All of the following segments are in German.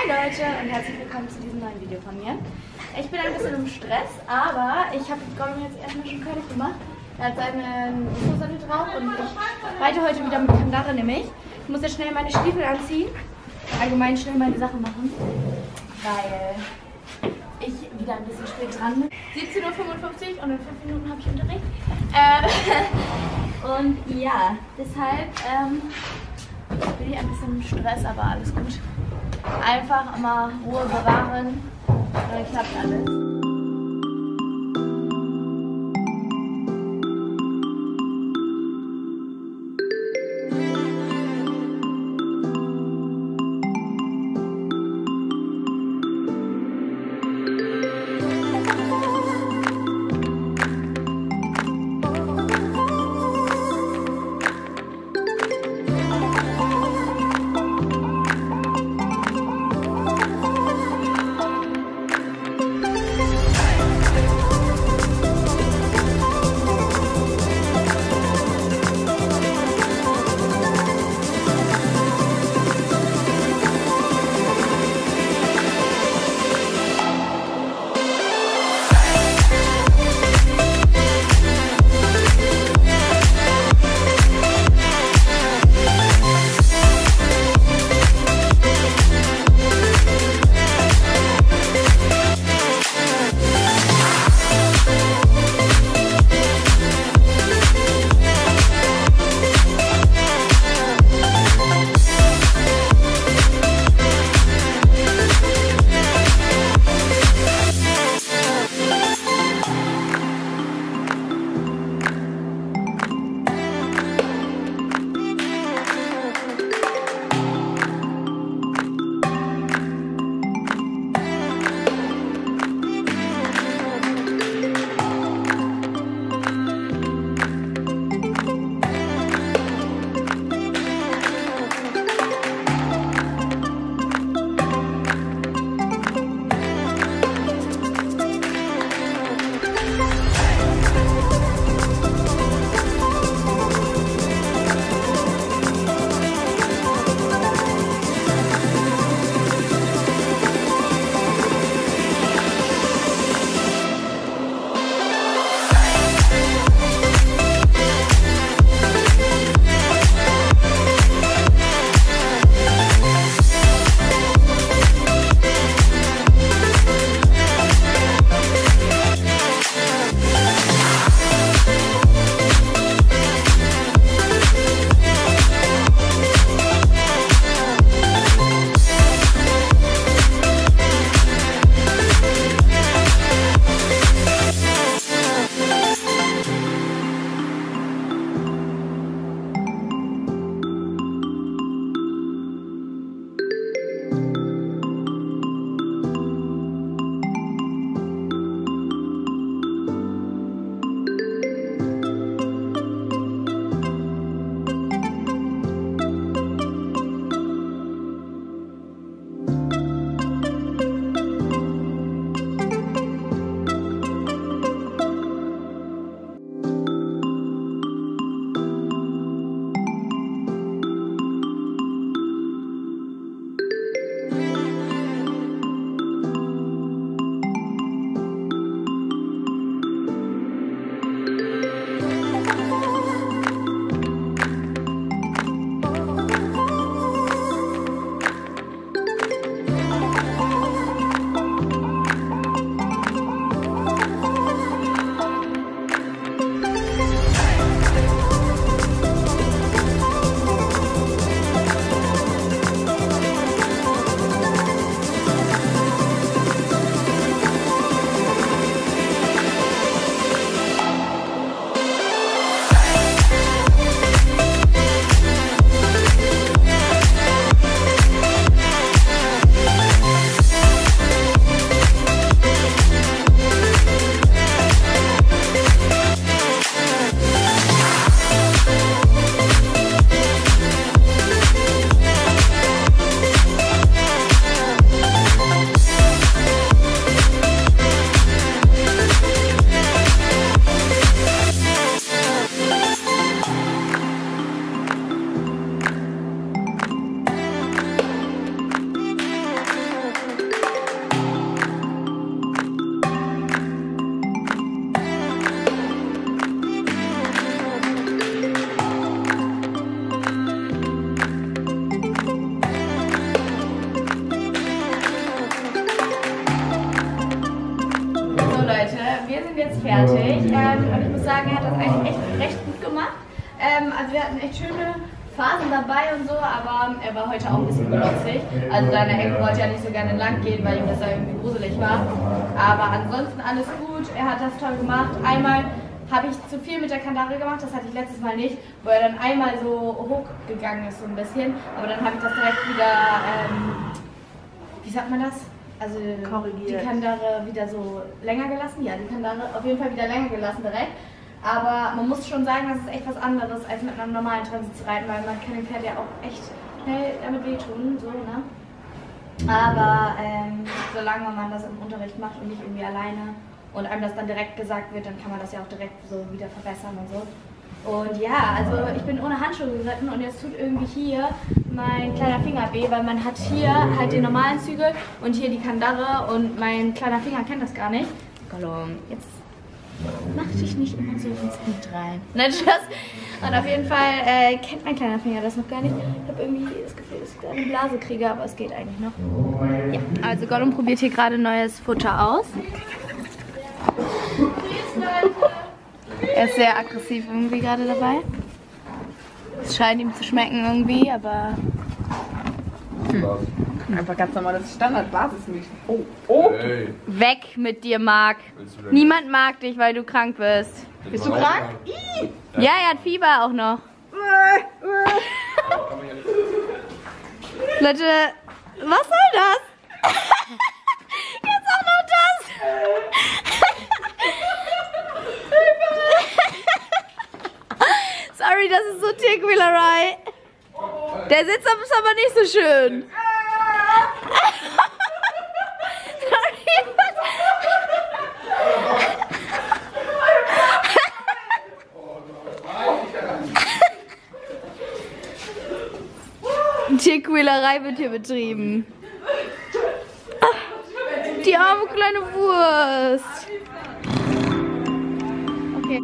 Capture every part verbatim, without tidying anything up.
Hi Leute und herzlich willkommen zu diesem neuen Video von mir. Ich bin ein bisschen im Stress, aber ich habe Gollum jetzt erstmal schon fertig gemacht. Er hat seine Hose drauf und ich reite heute wieder mit Kandare nämlich. Ich muss jetzt schnell meine Stiefel anziehen, allgemein schnell meine Sachen machen, weil ich wieder ein bisschen spät dran bin. siebzehn Uhr fünfundfünfzig und in fünf Minuten habe ich Unterricht. Äh, und ja, deshalb ähm, bin ich ein bisschen im Stress, aber alles gut. Einfach immer Ruhe bewahren, dann klappt alles. jetzt fertig. Ähm, und ich muss sagen, er hat das eigentlich echt recht gut gemacht. Ähm, also wir hatten echt schöne Phasen dabei und so, aber er war heute auch ein bisschen benutzt. Also seine Ecke wollte ja nicht so gerne lang gehen, weil ihm das da irgendwie gruselig war. Aber ansonsten alles gut, er hat das toll gemacht. Einmal habe ich zu viel mit der Kandare gemacht, das hatte ich letztes Mal nicht, wo er dann einmal so hochgegangen ist so ein bisschen. Aber dann habe ich das direkt wieder, ähm, wie sagt man das? Also korrigiert. Die Kandare wieder so länger gelassen. Ja, die Kandare auf jeden Fall wieder länger gelassen direkt. Aber man muss schon sagen, das ist echt was anderes, als mit einem normalen Transit zu reiten, weil man kann dem Pferd ja auch echt schnell damit wehtun, so, ne? Aber ähm, solange man das im Unterricht macht und nicht irgendwie alleine und einem das dann direkt gesagt wird, dann kann man das ja auch direkt so wieder verbessern und so. Und ja, also ich bin ohne Handschuhe geritten und jetzt tut irgendwie hier mein kleiner Finger weh, weil man hat hier halt den normalen Zügel und hier die Kandare und mein kleiner Finger kennt das gar nicht. Gollum, jetzt mach dich nicht immer so ins Blut rein. Nein, Spaß. Und auf jeden Fall äh, kennt mein kleiner Finger das noch gar nicht. Ich habe irgendwie das Gefühl, dass ich da eine Blase kriege, aber es geht eigentlich noch. Ja, also Gollum probiert hier gerade neues Futter aus. Er ist sehr aggressiv irgendwie gerade dabei. Es scheint ihm zu schmecken irgendwie, aber... Hm. Einfach ganz normales Standard-Basismilch. Oh, oh! Hey. Weg mit dir, Marc. Niemand mag dich, weil du krank bist. Bist du krank? Ja, er hat Fieber auch noch. Leute, was soll das? Jetzt auch noch das! Sorry, das ist so Tierquälerei. Der Sitz ist aber nicht so schön. Tierquälerei wird hier betrieben. Ach, die arme kleine Wurst. Okay.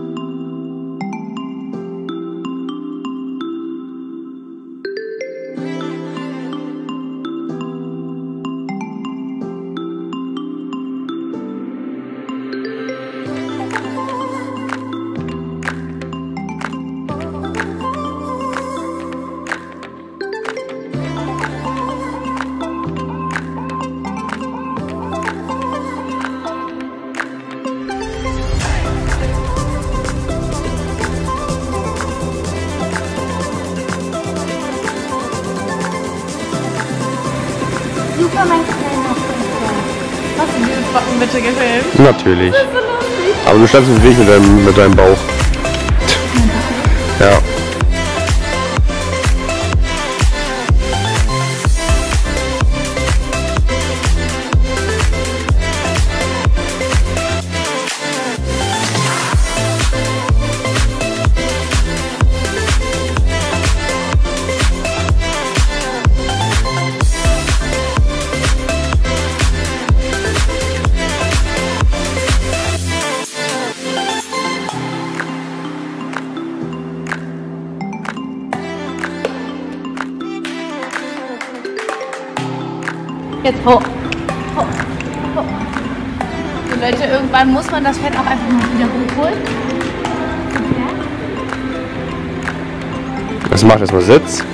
Super, mein kleiner Prinz. Hast du dieses Backen bitte gefilmt? Natürlich. Das ist so lustig. Aber du schleppst den Weg mit deinem, mit deinem Bauch. Ja. Jetzt hoch. Hoch. Hoch. So Leute, irgendwann muss man das Pferd auch einfach mal wieder hochholen. Was macht erstmal Sitz?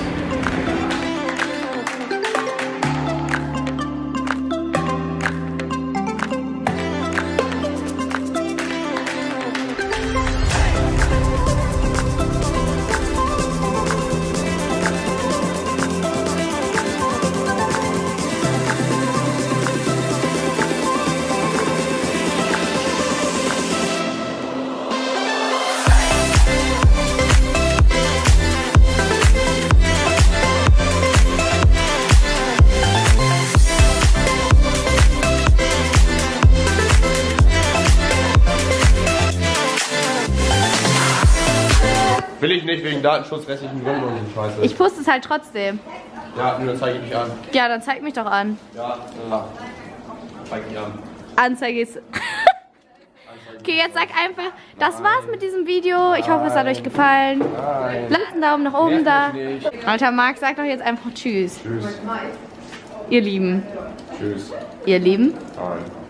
Will ich nicht, wegen datenschutzrechtlichen Gründen und so Scheiße. Ich poste es halt trotzdem. Ja, nur dann zeige ich dich an. Ja, dann zeig mich doch an. Ja, ja. Zeig dich an. Anzeige ist... Okay, jetzt sag einfach, das war's mit diesem Video. Ich hoffe, es hat euch gefallen. Nein. Lasst einen Daumen nach oben da. Nicht. Alter, Marc, sag doch jetzt einfach Tschüss. Tschüss. Ihr Lieben. Tschüss. Ihr Lieben. Nein.